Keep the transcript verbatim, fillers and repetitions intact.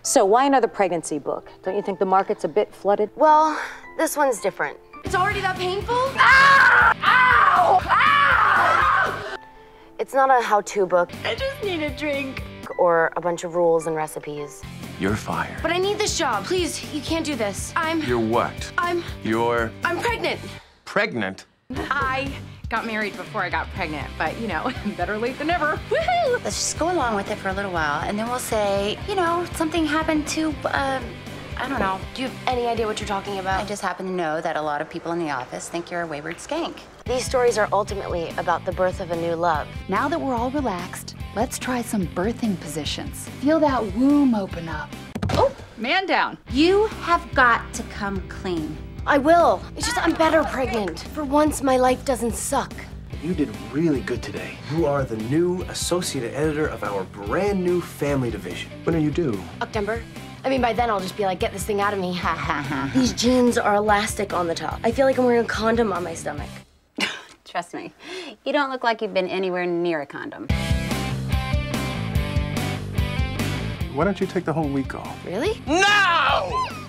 So why another pregnancy book? Don't you think the market's a bit flooded? Well, this one's different. It's already that painful? Ow! Ow! It's not a how-to book. I just need a drink. Or a bunch of rules and recipes. You're fired. But I need this job. Please, you can't do this. I'm... You're what? I'm... You're... I'm pregnant. Pregnant? I got married before I got pregnant, but, you know, better late than never. Woohoo! Let's just go along with it for a little while, and then we'll say, you know, something happened to, um, I don't know. Do you have any idea what you're talking about? I just happen to know that a lot of people in the office think you're a wayward skank. These stories are ultimately about the birth of a new love. Now that we're all relaxed, let's try some birthing positions. Feel that womb open up. Oh, man down. You have got to come clean. I will. It's just I'm better pregnant. For once, my life doesn't suck. You did really good today. You are the new associate editor of our brand new family division. When are you due? September. I mean, by then I'll just be like, get this thing out of me. These jeans are elastic on the top. I feel like I'm wearing a condom on my stomach. Trust me, you don't look like you've been anywhere near a condom. Why don't you take the whole week off? Really? No!